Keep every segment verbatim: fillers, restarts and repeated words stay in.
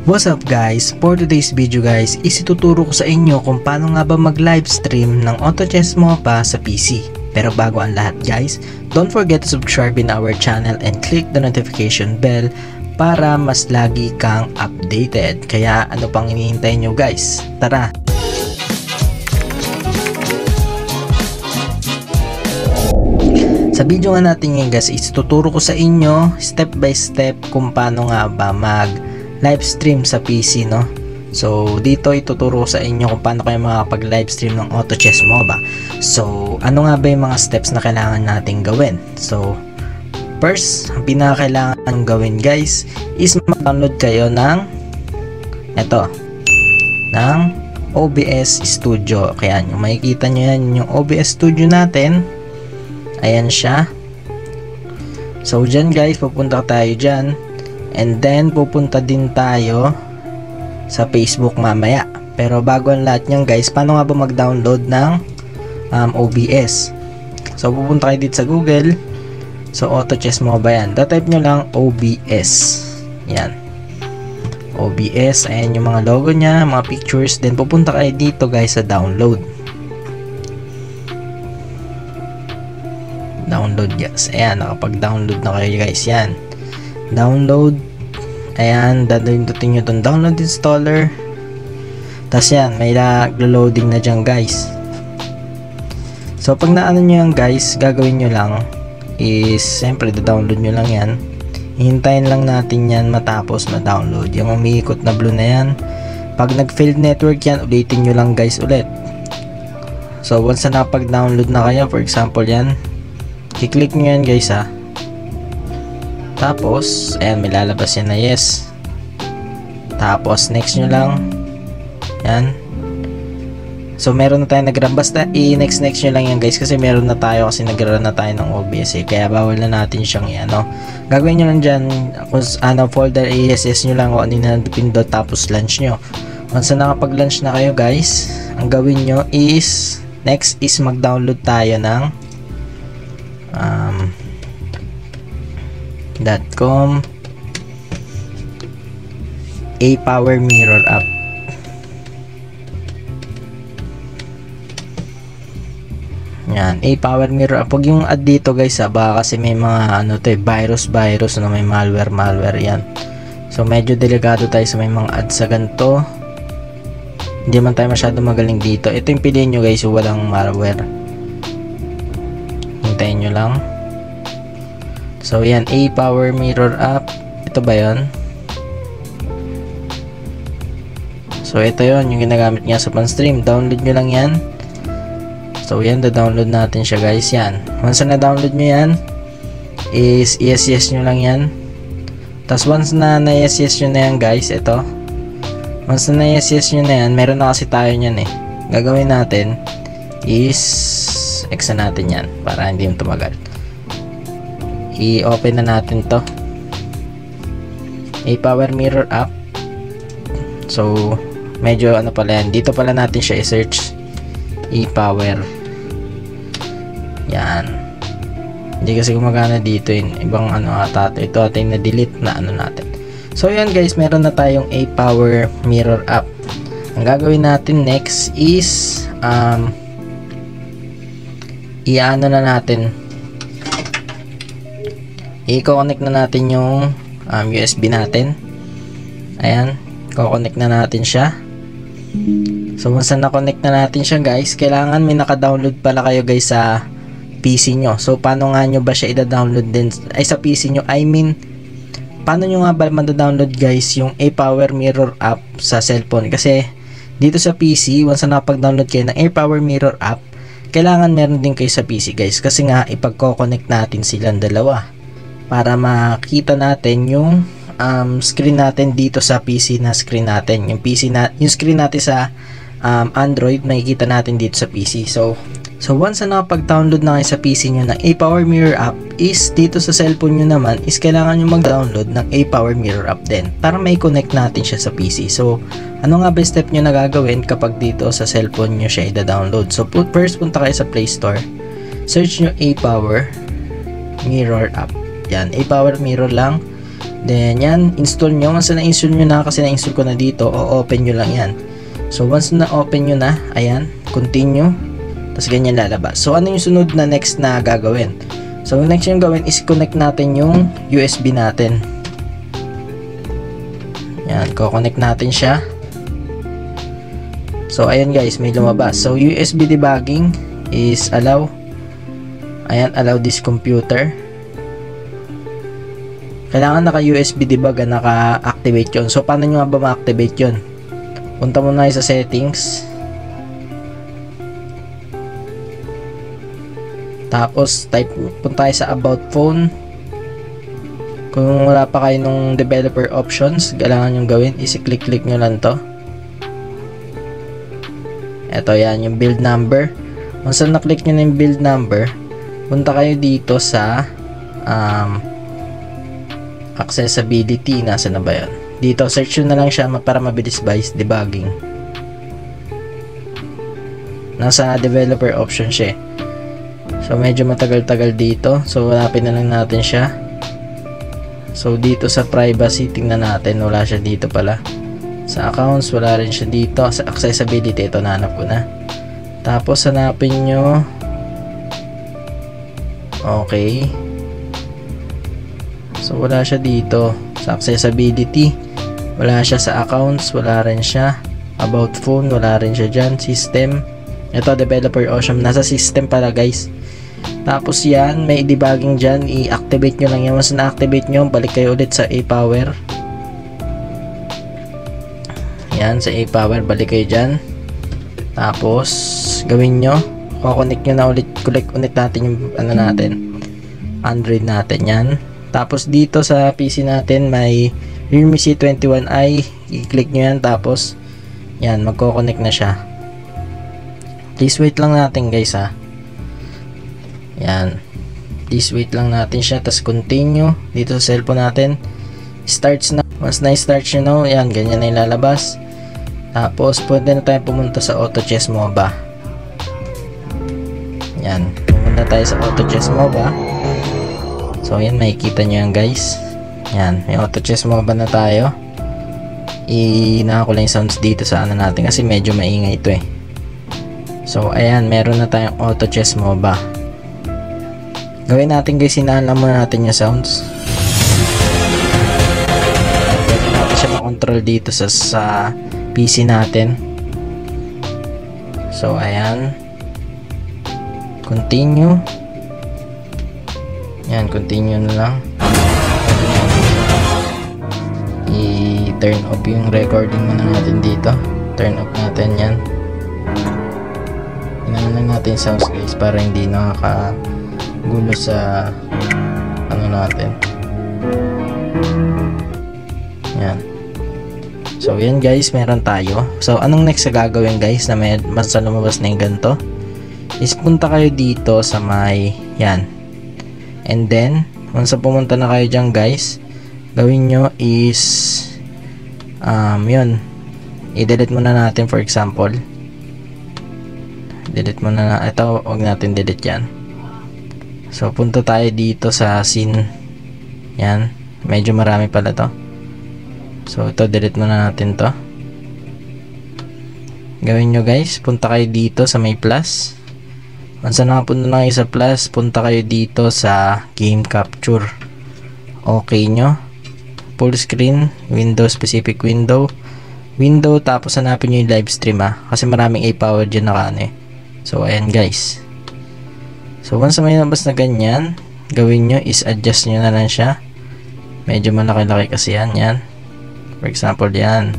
What's up guys? For today's video guys is ituturo ko sa inyo kung paano nga ba mag livestream ng AutoChess MOBA sa P C. Pero bago ang lahat guys, don't forget to subscribe in our channel and click the notification bell para mas lagi kang updated. Kaya ano pang hinihintay nyo guys? Tara! Sa video nga natin ngayon guys is tuturo ko sa inyo step by step kung paano nga ba mag live stream sa P C, no? So dito ituturo ko sa inyo kung paano kayo makapag live stream ng AutoChess MOBA. So ano nga ba yung mga steps na kailangan nating gawin? So first, ang pinakakailangan gawin guys is mag-download kayo ng eto, ng O B S Studio. Kaya yung makikita nyo yan, yung O B S Studio natin. Ayan siya. So dyan guys, pupunta tayo dyan. And then pupunta din tayo sa Facebook mamaya. Pero bago ang lahat nyan guys, paano nga ba mag-download ng um, O B S? So pupunta kayo dito sa Google. So AutoChess MOBA yan. Da-type nyo lang O B S. Yan. O B S. Ayan yung mga logo nya, mga pictures. Then pupunta kayo dito guys sa download. Download guys. Ayan, nakapag-download na kayo guys. Yan. Download. Ayan, dadalhin nyo itong download installer. Tapos yan, may loading na dyan guys. So pag naano nyo yan guys, gagawin nyo lang is, siyempre da-download nyo lang yan. Hintayin lang natin yan matapos ma-download. Yung umiikot na blue na yan, pag nag-failed network yan, ulitin nyo lang guys ulit. So once na napag-download na kayo, for example yan, i-click nyo yan guys ha. Tapos, ayan, may lalabas yan na yes. Tapos, next nyo lang. Yan. So, meron na tayo nag-run. Basta, i-next next nyo lang yan guys. Kasi meron na tayo, kasi nag-run na tayo ng O B S eh. Kaya bawal na natin siyang i-ano. Gagawin nyo lang dyan, kung ano, folder I S S nyo lang kung ano na pindot. Tapos, launch nyo. Once na nakapag-launch na kayo guys, ang gawin nyo is, next is mag-download tayo ng um, .com A Power Mirror app. Yan, A Power Mirror app. Huwag yung add dito guys ha, baka kasi may mga ano to eh, virus virus no, may malware malware yan. So medyo delikado tayo sa may mga add sa ganito. Hindi man tayo masyado magaling dito. Ito yung piliin nyo guys, yung walang malware. Hintayin nyo lang. So yan, A Power Mirror app. Ito ba yun? So ito yun, yung ginagamit niya sa pan-stream. Download nyo lang yan. So yan, da-download natin siya guys. Yan, once na download nyo yan is yes yes nyo lang yan. Tapos once na na yes yes nyo na yan guys, ito, once na na yes yes nyo na yan, meron na kasi tayo nyan eh. Gagawin natin is X na natin yan para hindi yung tumagal. I-open na natin to, A Power Mirror app. So medyo ano pala yan, dito pala natin siya i-search, A Power. Yan, hindi kasi gumagana dito yun, ibang ano ata ito, ating na-delete na ano natin. So yan guys, meron na tayong A Power Mirror app. Ang gagawin natin next is um, i-ano na natin, i-connect na natin yung um, U S B natin. Ayan, i-connect na natin siya. So once na na-connect na natin siya guys, kailangan may naka-download pala kayo guys sa P C nyo. So paano nga nyo ba siya i-download din ay sa P C nyo? I mean, paano nyo nga ba ma-download guys yung A Power Mirror app sa cellphone? Kasi dito sa P C, once na nakapag-download kayo ng A Power Mirror app, kailangan meron din kayo sa P C guys. Kasi nga ipag-connect natin silang dalawa para makita natin yung um, screen natin dito sa P C na screen natin. Yung P C na, yung screen natin sa um, Android, makikita natin dito sa P C. So, so once na nakapag-download na kayo sa P C nyo ng A Power Mirror app, is dito sa cellphone nyo naman, is kailangan nyo mag-download ng A Power Mirror app din para may connect natin siya sa P C. So, ano nga ba step nyo na gagawin kapag dito sa cellphone nyo siya i-download? So, first punta kayo sa Play Store, search nyo A Power Mirror app. Yan, A Power Mirror lang. Then yan, install nyo. Once na install nyo na, kasi na-install ko na dito, o open nyo lang yan. So once na open nyo na, ayan, continue. Tapos ganyan lalabas. So ano yung sunod na next na gagawin? So next yung gawin is connect natin yung U S B natin. Yan, ko-connect natin siya. So ayan guys, may lumabas. So U S B debugging is allow. Ayan, allow this computer. Kailangan naka U S B debug na naka-activate yun. So paano nyo nga ba ma-activate yun? Punta muna kayo sa settings. Tapos type, punta tayo sa about phone. Kung wala pa kayo nung developer options, kailangan nyo gawin is i-click-click nyo lang to. Ito yan, yung build number. Once na click nyo na yung build number, punta kayo dito sa um, accessibility. Nasa na ba yan? Dito, search nyo na lang siya para mabilis ba is debugging. Nasa developer option siya. So medyo matagal-tagal dito. So hanapin na lang natin siya. So dito sa privacy, tingnan natin. Wala siya dito pala. Sa accounts, wala rin siya dito. Sa accessibility, ito nahanap ko na. Tapos hanapin nyo. Okay. So wala siya dito. Sa accessibility, wala siya sa accounts, wala rin siya. About phone, wala rin siya dyan. System. Ito, developer option. Nasa system pala guys. Tapos yan, may debugging dyan, i-activate nyo lang yan. Once na-activate nyo, balik kayo ulit sa A-Power. Yan, sa A-Power, balik kayo dyan. Tapos, gawin nyo, kukonect nyo na ulit, collect ulit natin yung ano natin, Android natin yan. Tapos dito sa P C natin, may Realme C twenty-one i, i-click nyo yan, tapos, yan, magko-connect na siya. Please wait lang natin guys ha. Yan, please wait lang natin siya. Tapos continue dito sa cellphone natin. Starts na. Once na start nyo na, yan, ganyan na ilalabas. Tapos pwede na tayo pumunta sa Auto Chess MOBA. Yan, pumunta tayo sa Auto Chess MOBA. So yan, makikita nyo yan guys. Yan, may Auto Chess MOBA na tayo. I-naka ko lang yung sounds dito sa ano natin kasi medyo maingay ito eh. So ayan, meron na tayong Auto Chess MOBA. Gawin natin guys, sinaalam muna natin yung sounds. Pwede natin siya makontrol dito sa, sa P C natin. So ayan, continue. Yan, continue na lang. I-turn off yung recording muna natin dito. Turn off natin yan. Inaman lang natin sounds guys para hindi nakaka gulo sa ano natin. Yan. So yan guys, meron tayo. So anong next sa gagawin guys na may mas lumabas na yung ganito is punta kayo dito sa may yan, and then once na pumunta na kayo dyan guys, gawin nyo is um, yun, i-delete muna natin. For example, delete muna na ito, huwag natin delete yan. So punta tayo dito sa scene. Yan, medyo marami pala to. So ito, delete muna natin to. Gawin nyo guys, punta kayo dito sa may plus. Once na nakapunta na kayo sa plus, punta kayo dito sa game capture. Okay nyo, full screen, window, specific window, window, tapos hanapin nyo yung live stream ha, kasi maraming A-Power dyan naka ano eh. So ayan guys. So once may nabas na ganyan, gawin nyo is adjust nyo na lang siya. Medyo malaki-laki kasi yan. Yan. For example yan.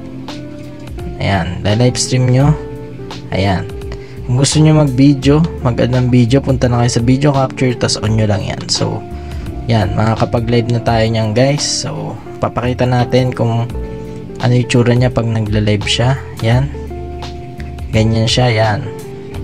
Ayan. Live stream nyo. Ayan. Kung gusto nyo mag video, mag-add ng video, punta na kayo sa video capture, tas on nyo lang yan. So yan. Makakapag live na tayo nyan guys. So papakita natin kung ano yung tsura nya pag nagla-live siya. Yan. Ganyan siya. Yan.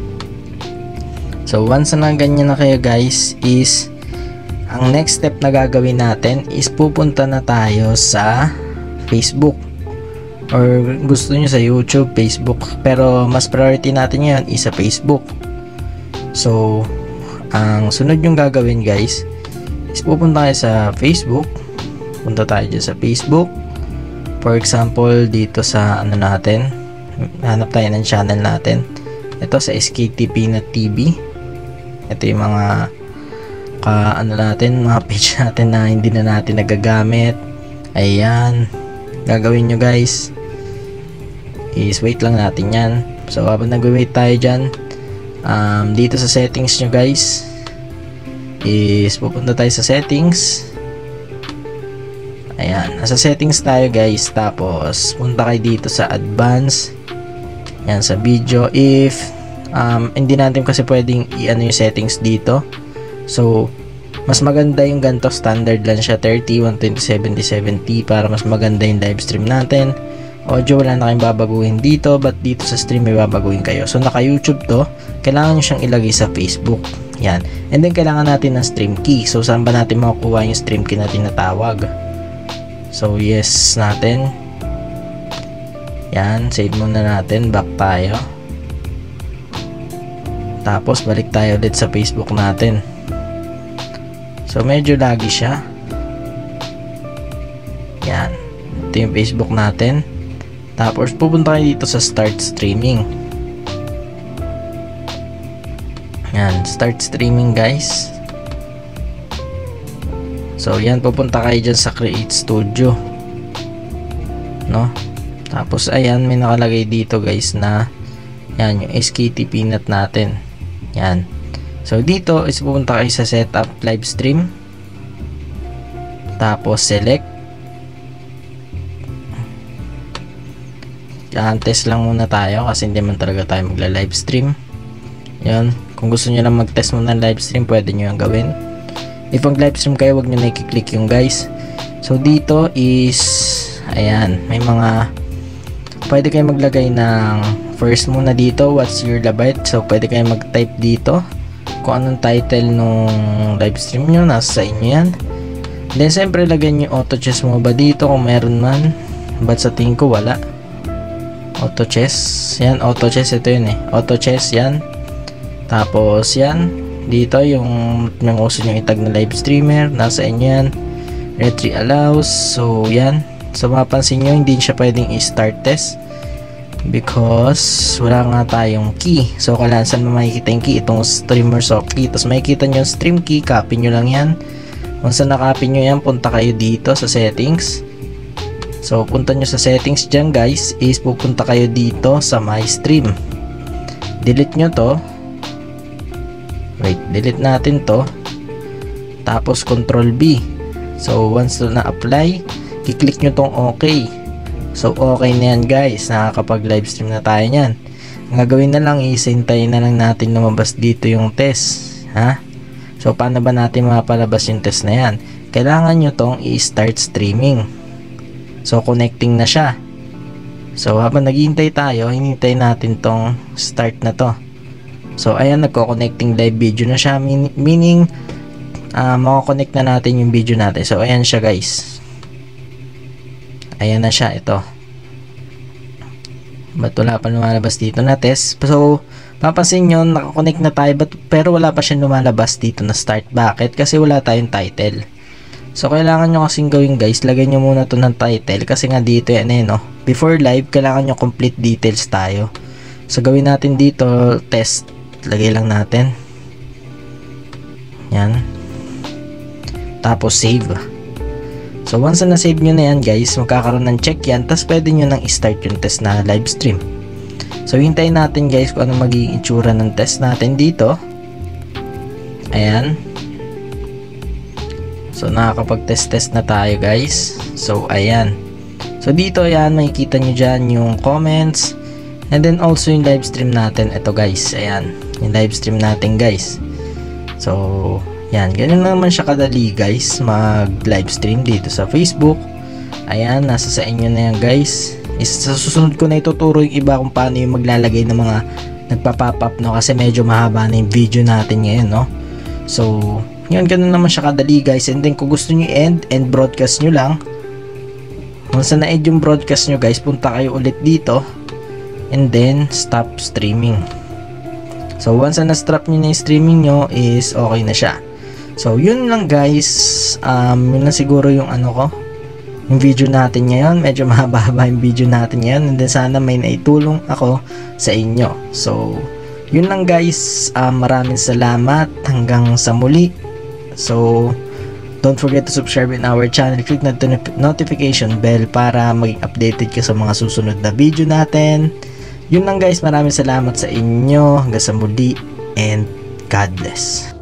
So once na ganyan na kayo guys, is ang next step na gagawin natin is pupunta na tayo sa Facebook, or gusto nyo sa YouTube, Facebook, pero mas priority natin ngayon is sa Facebook. So ang sunod yung gagawin guys is pupunta kayo sa Facebook. punta tayo dyan sa Facebook. For example, dito sa ano natin, hanap tayo ng channel natin. Ito sa S K T Peanut T V. Ito yung mga ka ano natin, mga page natin na hindi na natin nagagamit. Ayan, gagawin nyo guys is wait lang natin yan. So habang nag-wait tayo dyan, um, dito sa settings nyo guys is pupunta tayo sa settings. Ayan, nasa settings tayo guys, tapos punta kayo dito sa advanced. Yan, sa video. If um, hindi natin kasi pwedeng i-ano yung settings dito, so mas maganda yung ganito, standard lang siya, thirty, one twenty, seventy, seventy, para mas maganda yung live stream natin. Audio wala na kayong babaguhin dito, but dito sa stream may babaguhin kayo. So naka YouTube to, kailangan nyo siyang ilagay sa Facebook. Yan, and then kailangan natin ng stream key. So saan ba natin makukuha yung stream key na tinatawag? So yes natin. Yan, save muna natin, back tayo. Tapos balik tayo ulit sa Facebook natin. So medyo laggy siya. Yan, ito yung Facebook natin. Tapos pupunta kayo dito sa start streaming. Yan, start streaming guys. So yan, pupunta kayo dyan sa create studio, no? Tapos ayan, may nakalagay dito guys na yan yung S K T Peanut natin. Yan, so dito is pupunta kayo sa setup live stream, tapos select. Yan, test lang muna tayo kasi hindi man talaga tayo magla live stream. Yan, kung gusto nyo lang mag test muna ng live stream, pwede nyo yung gawin. If mag live stream kayo, wag nyo na i-click yung guys. So dito is ayan, may mga pwede kayo maglagay ng first muna dito, what's your labite. So pwede kayo mag type dito kung anong title nung live stream nyo, nasa sa inyo yan. Then siyempre lagay nyo auto chess mo ba dito kung meron man, but sa tingin ko wala. Auto chess, yan, auto chess, ito yun eh, auto chess yan. Tapos yan, dito yung yung uso nyo itag na live streamer, nasa inyo yan. Retry allows, so yan. So mapansin nyo, hindi siya pwedeng i-start test because wala nga tayong key. So kailangan saan mo makikita yung key, itong streamer so key. Tapos makikita nyo yung stream key, copy nyo lang yan. Kung saan na-copy nyo yan, punta kayo dito sa settings. So punta nyo sa settings dyan guys, is pupunta kayo dito sa my stream. Delete nyo to. Wait, delete natin to. Tapos control B. So once to na-apply, i-click nyo tong okay. So okay na yan guys, nakakapag live stream na tayo nyan. Ang gagawin na lang is hintayin na lang natin lumabas dito yung test, ha? So paano ba natin mapalabas yung test na yan? Kailangan nyo tong i-start streaming. So connecting na siya. So habang naghihintay tayo, hinintay natin tong start na to. So ayan, nagko-connecting live video na siya, meaning uh, mako-connect na natin yung video natin. So ayan siya guys. Ayan na siya, ito. But wala pa lumalabas dito na test. So papansin nyo, nakakonect na tayo, but, pero wala pa siya lumalabas dito na start. Bakit? Kasi wala tayong title. So kailangan nyo kasing gawin guys, lagay nyo muna to ng title kasi nga dito yan eh, no? Before live, kailangan nyo complete details tayo. So gawin natin dito, test. Lagay lang natin. Yan. Tapos save. So once na save nyo na yan guys, magkakaroon ng check yan, tapos pwede nyo nang i-start yung test na live stream. So hintayin natin guys kung ano magiging itsura ng test natin dito. Ayan. So nakakapag-test-test na tayo guys. So ayan. So dito ayan, makikita nyo dyan yung comments. And then also yung live stream natin. Ito guys, ayan. Yung live stream natin guys. So yan, ganyan naman siya kadali guys, mag live stream dito sa Facebook. Ayan, nasa sa inyo na yan guys. Is, sa susunod ko na ituturo yung iba kung paano yung maglalagay ng mga nagpa-pop up, no? Kasi medyo mahaba na yung video natin ngayon, no? So yun, ganun naman siya kadali guys. And then kung gusto nyo end, end broadcast nyo lang. Once na end yung broadcast nyo guys, punta kayo ulit dito. And then stop streaming. So once na stop nyo na yung streaming nyo, is okay na siya. So yun lang guys. Um, yun lang siguro yung ano ko, yung video natin ngayon. Medyo mahaba-haba yung video natin ngayon, and then sana may naitulong ako sa inyo. So yun lang guys, uh, maraming salamat, hanggang sa muli. So don't forget to subscribe in our channel, click na notification bell para maging updated ka sa mga susunod na video natin. Yun lang guys, maraming salamat sa inyo, hanggang sa muli, and God bless.